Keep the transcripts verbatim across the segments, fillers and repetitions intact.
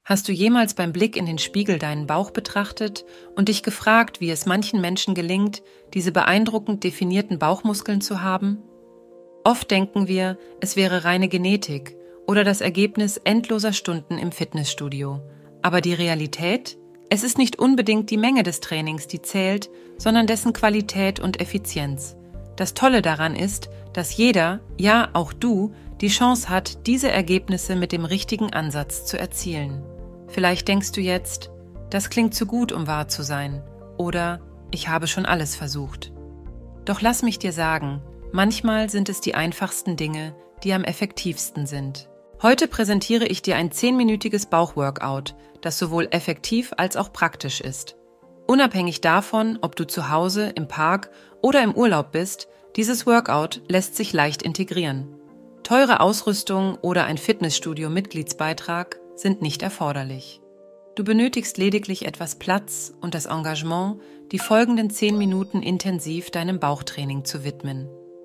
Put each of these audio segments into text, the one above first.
Hast du jemals beim Blick in den Spiegel deinen Bauch betrachtet und dich gefragt, wie es manchen Menschen gelingt, diese beeindruckend definierten Bauchmuskeln zu haben? Oft denken wir, es wäre reine Genetik oder das Ergebnis endloser Stunden im Fitnessstudio. Aber die Realität? Es ist nicht unbedingt die Menge des Trainings, die zählt, sondern dessen Qualität und Effizienz. Das Tolle daran ist, dass jeder, ja auch du, die Chance hat, diese Ergebnisse mit dem richtigen Ansatz zu erzielen. Vielleicht denkst du jetzt, das klingt zu gut, um wahr zu sein, oder ich habe schon alles versucht. Doch lass mich dir sagen, manchmal sind es die einfachsten Dinge, die am effektivsten sind. Heute präsentiere ich dir ein zehnminütiges Bauchworkout, das sowohl effektiv als auch praktisch ist. Unabhängig davon, ob du zu Hause, im Park oder im Urlaub bist, dieses Workout lässt sich leicht integrieren. Teure Ausrüstung oder ein Fitnessstudio-Mitgliedsbeitrag sind nicht erforderlich. Du benötigst lediglich etwas Platz und das Engagement, die folgenden zehn Minuten intensiv deinem Bauchtraining zu widmen.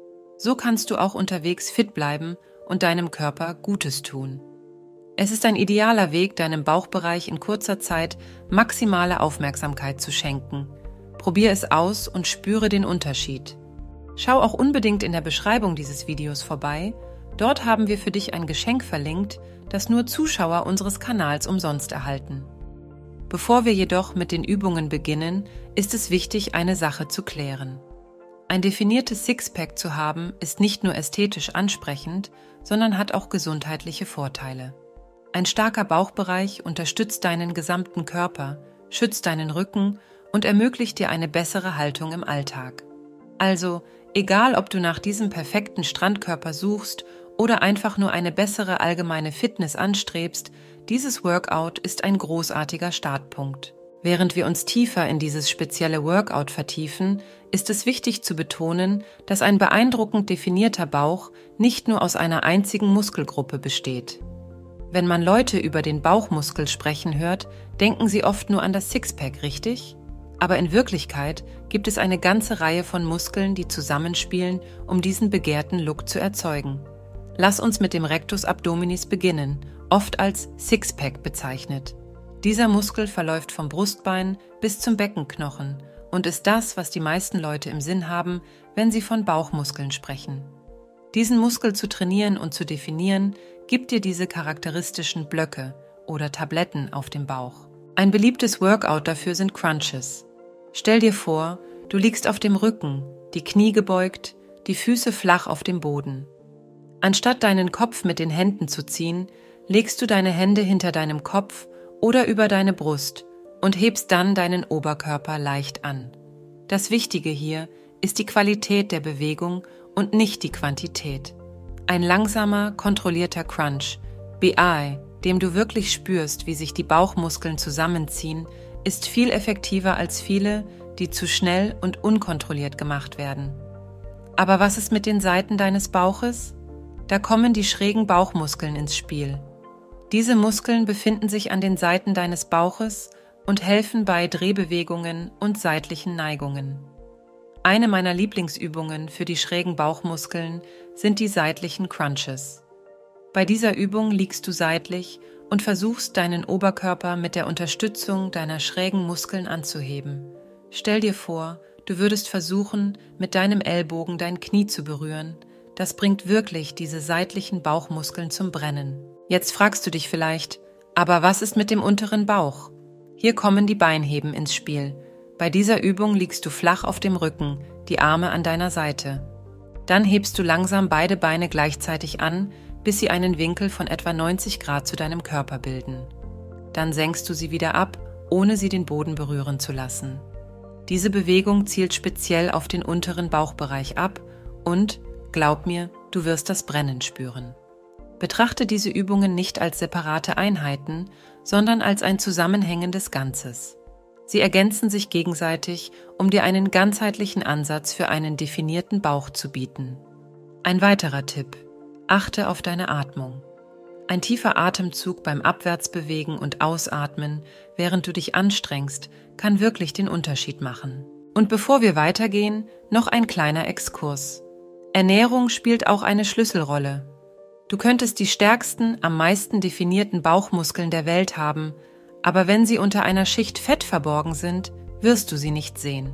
So kannst du auch unterwegs fit bleiben und deinem Körper Gutes tun. Es ist ein idealer Weg, deinem Bauchbereich in kurzer Zeit maximale Aufmerksamkeit zu schenken. Probier es aus und spüre den Unterschied. Schau auch unbedingt in der Beschreibung dieses Videos vorbei. Dort haben wir für dich ein Geschenk verlinkt, das nur Zuschauer unseres Kanals umsonst erhalten. Bevor wir jedoch mit den Übungen beginnen, ist es wichtig, eine Sache zu klären. Ein definiertes Sixpack zu haben, ist nicht nur ästhetisch ansprechend, sondern hat auch gesundheitliche Vorteile. Ein starker Bauchbereich unterstützt deinen gesamten Körper, schützt deinen Rücken und ermöglicht dir eine bessere Haltung im Alltag. Also, egal ob du nach diesem perfekten Strandkörper suchst oder einfach nur eine bessere allgemeine Fitness anstrebst, dieses Workout ist ein großartiger Startpunkt. Während wir uns tiefer in dieses spezielle Workout vertiefen, ist es wichtig zu betonen, dass ein beeindruckend definierter Bauch nicht nur aus einer einzigen Muskelgruppe besteht. Wenn man Leute über den Bauchmuskel sprechen hört, denken sie oft nur an das Sixpack, richtig? Aber in Wirklichkeit gibt es eine ganze Reihe von Muskeln, die zusammenspielen, um diesen begehrten Look zu erzeugen. Lass uns mit dem Rectus abdominis beginnen, oft als Sixpack bezeichnet. Dieser Muskel verläuft vom Brustbein bis zum Beckenknochen und ist das, was die meisten Leute im Sinn haben, wenn sie von Bauchmuskeln sprechen. Diesen Muskel zu trainieren und zu definieren, gibt dir diese charakteristischen Blöcke oder Tabletten auf dem Bauch. Ein beliebtes Workout dafür sind Crunches. Stell dir vor, du liegst auf dem Rücken, die Knie gebeugt, die Füße flach auf dem Boden. Anstatt deinen Kopf mit den Händen zu ziehen, legst du deine Hände hinter deinem Kopf oder über deine Brust und hebst dann deinen Oberkörper leicht an. Das Wichtige hier ist die Qualität der Bewegung und nicht die Quantität. Ein langsamer, kontrollierter Crunch, B I, dem du wirklich spürst, wie sich die Bauchmuskeln zusammenziehen, ist viel effektiver als viele, die zu schnell und unkontrolliert gemacht werden. Aber was ist mit den Seiten deines Bauches? Da kommen die schrägen Bauchmuskeln ins Spiel. Diese Muskeln befinden sich an den Seiten deines Bauches und helfen bei Drehbewegungen und seitlichen Neigungen. Eine meiner Lieblingsübungen für die schrägen Bauchmuskeln sind die seitlichen Crunches. Bei dieser Übung liegst du seitlich und versuchst, deinen Oberkörper mit der Unterstützung deiner schrägen Muskeln anzuheben. Stell dir vor, du würdest versuchen, mit deinem Ellbogen dein Knie zu berühren. Das bringt wirklich diese seitlichen Bauchmuskeln zum Brennen. Jetzt fragst du dich vielleicht, aber was ist mit dem unteren Bauch? Hier kommen die Beinheben ins Spiel. Bei dieser Übung liegst du flach auf dem Rücken, die Arme an deiner Seite. Dann hebst du langsam beide Beine gleichzeitig an, bis sie einen Winkel von etwa neunzig Grad zu deinem Körper bilden. Dann senkst du sie wieder ab, ohne sie den Boden berühren zu lassen. Diese Bewegung zielt speziell auf den unteren Bauchbereich ab und, glaub mir, du wirst das Brennen spüren. Betrachte diese Übungen nicht als separate Einheiten, sondern als ein zusammenhängendes Ganzes. Sie ergänzen sich gegenseitig, um dir einen ganzheitlichen Ansatz für einen definierten Bauch zu bieten. Ein weiterer Tipp: Achte auf deine Atmung. Ein tiefer Atemzug beim Abwärtsbewegen und Ausatmen, während du dich anstrengst, kann wirklich den Unterschied machen. Und bevor wir weitergehen, noch ein kleiner Exkurs. Ernährung spielt auch eine Schlüsselrolle. Du könntest die stärksten, am meisten definierten Bauchmuskeln der Welt haben, aber wenn sie unter einer Schicht Fett verborgen sind, wirst du sie nicht sehen.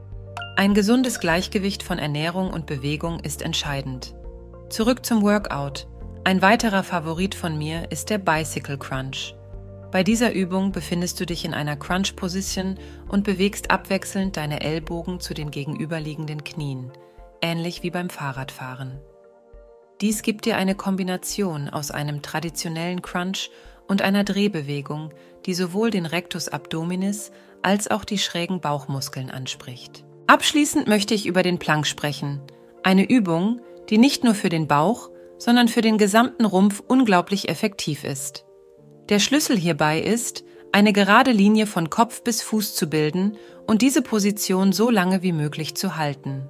Ein gesundes Gleichgewicht von Ernährung und Bewegung ist entscheidend. Zurück zum Workout. Ein weiterer Favorit von mir ist der Bicycle Crunch. Bei dieser Übung befindest du dich in einer Crunch-Position und bewegst abwechselnd deine Ellbogen zu den gegenüberliegenden Knien, ähnlich wie beim Fahrradfahren. Dies gibt dir eine Kombination aus einem traditionellen Crunch und einer Drehbewegung, die sowohl den Rectus abdominis als auch die schrägen Bauchmuskeln anspricht. Abschließend möchte ich über den Plank sprechen, eine Übung, die nicht nur für den Bauch, sondern für den gesamten Rumpf unglaublich effektiv ist. Der Schlüssel hierbei ist, eine gerade Linie von Kopf bis Fuß zu bilden und diese Position so lange wie möglich zu halten.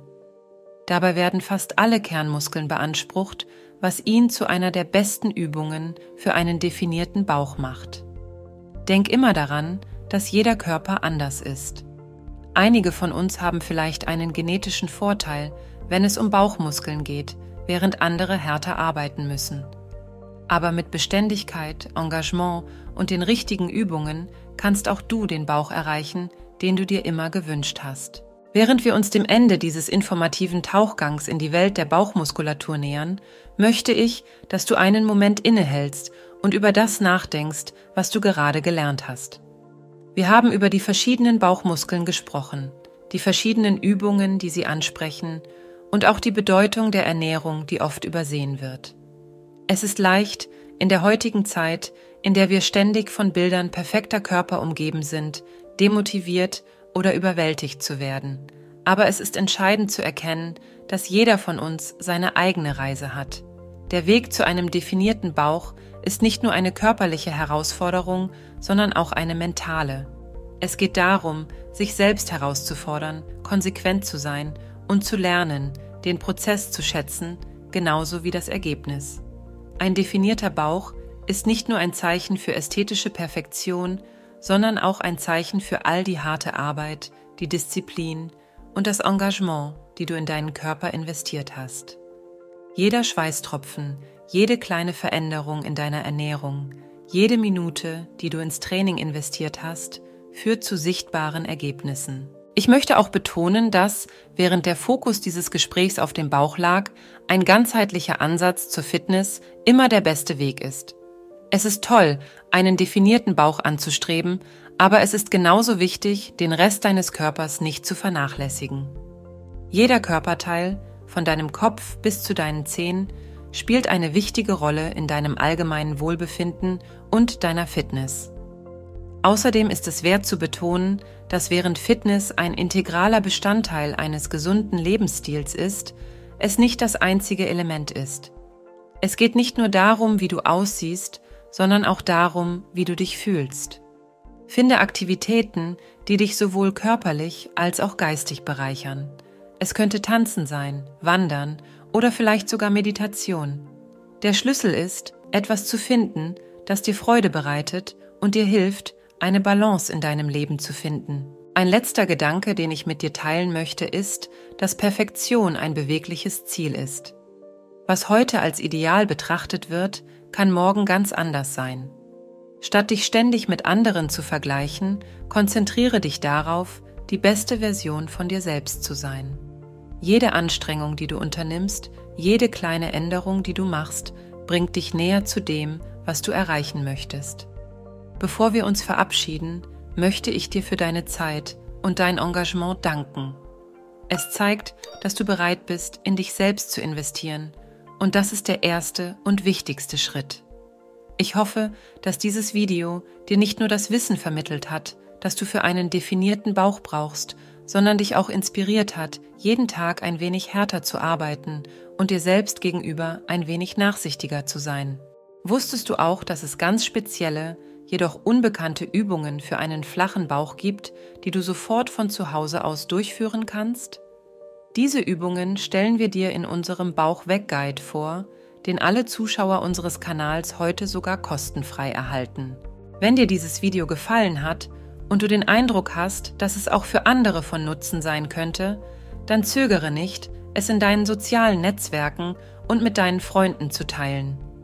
Dabei werden fast alle Kernmuskeln beansprucht, was ihn zu einer der besten Übungen für einen definierten Bauch macht. Denk immer daran, dass jeder Körper anders ist. Einige von uns haben vielleicht einen genetischen Vorteil, wenn es um Bauchmuskeln geht, während andere härter arbeiten müssen. Aber mit Beständigkeit, Engagement und den richtigen Übungen kannst auch du den Bauch erreichen, den du dir immer gewünscht hast. Während wir uns dem Ende dieses informativen Tauchgangs in die Welt der Bauchmuskulatur nähern, möchte ich, dass du einen Moment innehältst und über das nachdenkst, was du gerade gelernt hast. Wir haben über die verschiedenen Bauchmuskeln gesprochen, die verschiedenen Übungen, die sie ansprechen, und auch die Bedeutung der Ernährung, die oft übersehen wird. Es ist leicht, in der heutigen Zeit, in der wir ständig von Bildern perfekter Körper umgeben sind, demotiviert oder überwältigt zu werden. Aber es ist entscheidend zu erkennen, dass jeder von uns seine eigene Reise hat. Der Weg zu einem definierten Bauch ist nicht nur eine körperliche Herausforderung, sondern auch eine mentale. Es geht darum, sich selbst herauszufordern, konsequent zu sein und zu lernen, den Prozess zu schätzen, genauso wie das Ergebnis. Ein definierter Bauch ist nicht nur ein Zeichen für ästhetische Perfektion, sondern auch ein Zeichen für all die harte Arbeit, die Disziplin und das Engagement, die du in deinen Körper investiert hast. Jeder Schweißtropfen, jede kleine Veränderung in deiner Ernährung, jede Minute, die du ins Training investiert hast, führt zu sichtbaren Ergebnissen. Ich möchte auch betonen, dass, während der Fokus dieses Gesprächs auf dem Bauch lag, ein ganzheitlicher Ansatz zur Fitness immer der beste Weg ist. Es ist toll, einen definierten Bauch anzustreben, aber es ist genauso wichtig, den Rest deines Körpers nicht zu vernachlässigen. Jeder Körperteil, von deinem Kopf bis zu deinen Zehen, spielt eine wichtige Rolle in deinem allgemeinen Wohlbefinden und deiner Fitness. Außerdem ist es wert zu betonen, dass während Fitness ein integraler Bestandteil eines gesunden Lebensstils ist, es nicht das einzige Element ist. Es geht nicht nur darum, wie du aussiehst, sondern auch darum, wie du dich fühlst. Finde Aktivitäten, die dich sowohl körperlich als auch geistig bereichern. Es könnte Tanzen sein, Wandern oder vielleicht sogar Meditation. Der Schlüssel ist, etwas zu finden, das dir Freude bereitet und dir hilft, eine Balance in deinem Leben zu finden. Ein letzter Gedanke, den ich mit dir teilen möchte, ist, dass Perfektion ein bewegliches Ziel ist. Was heute als Ideal betrachtet wird, kann morgen ganz anders sein. Statt dich ständig mit anderen zu vergleichen, konzentriere dich darauf, die beste Version von dir selbst zu sein. Jede Anstrengung, die du unternimmst, jede kleine Änderung, die du machst, bringt dich näher zu dem, was du erreichen möchtest. Bevor wir uns verabschieden, möchte ich dir für deine Zeit und dein Engagement danken. Es zeigt, dass du bereit bist, in dich selbst zu investieren, und das ist der erste und wichtigste Schritt. Ich hoffe, dass dieses Video dir nicht nur das Wissen vermittelt hat, das du für einen definierten Bauch brauchst, sondern dich auch inspiriert hat, jeden Tag ein wenig härter zu arbeiten und dir selbst gegenüber ein wenig nachsichtiger zu sein. Wusstest du auch, dass es ganz spezielle, jedoch unbekannte Übungen für einen flachen Bauch gibt, die du sofort von zu Hause aus durchführen kannst? Diese Übungen stellen wir dir in unserem Bauch-Weg-Guide vor, den alle Zuschauer unseres Kanals heute sogar kostenfrei erhalten. Wenn dir dieses Video gefallen hat und du den Eindruck hast, dass es auch für andere von Nutzen sein könnte, dann zögere nicht, es in deinen sozialen Netzwerken und mit deinen Freunden zu teilen.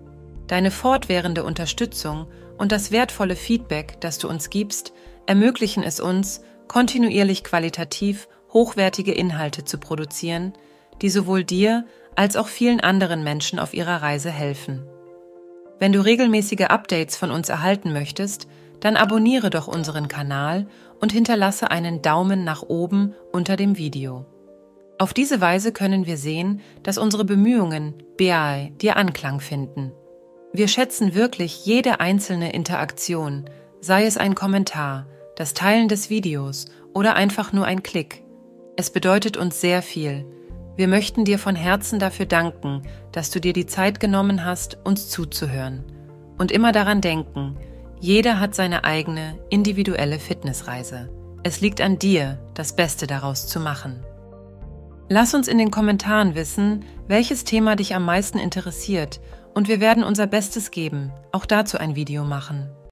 Deine fortwährende Unterstützung und das wertvolle Feedback, das du uns gibst, ermöglichen es uns, kontinuierlich qualitativ hochwertige Inhalte zu produzieren, die sowohl dir als auch vielen anderen Menschen auf ihrer Reise helfen. Wenn du regelmäßige Updates von uns erhalten möchtest, dann abonniere doch unseren Kanal und hinterlasse einen Daumen nach oben unter dem Video. Auf diese Weise können wir sehen, dass unsere Bemühungen B A I dir Anklang finden. Wir schätzen wirklich jede einzelne Interaktion, sei es ein Kommentar, das Teilen des Videos oder einfach nur ein Klick. Es bedeutet uns sehr viel. Wir möchten dir von Herzen dafür danken, dass du dir die Zeit genommen hast, uns zuzuhören. Und immer daran denken, jeder hat seine eigene, individuelle Fitnessreise. Es liegt an dir, das Beste daraus zu machen. Lass uns in den Kommentaren wissen, welches Thema dich am meisten interessiert, und wir werden unser Bestes geben, auch dazu ein Video machen.